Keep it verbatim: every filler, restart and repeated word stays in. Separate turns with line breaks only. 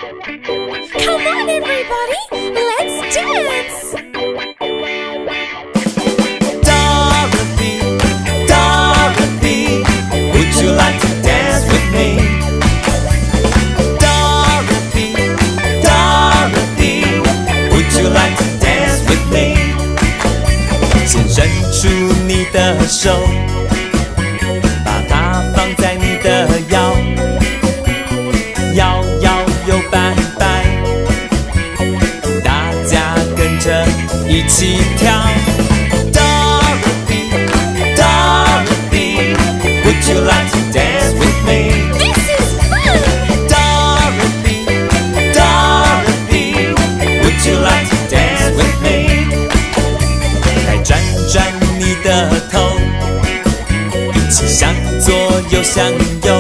Come on, everybody, let's dance!
Dorothy, Dorothy, would you like to dance with me? Dorothy, Dorothy, would you like to dance with me? 先伸出你的手，把它放在你的腰，摇摇又摆摆，大家跟着一起跳。Dorothy, Dorothy, would you like to dance with me?
This is fun!
Dorothy, Dorothy, would you like to dance with me? 来转转你的头，一起向左又向右。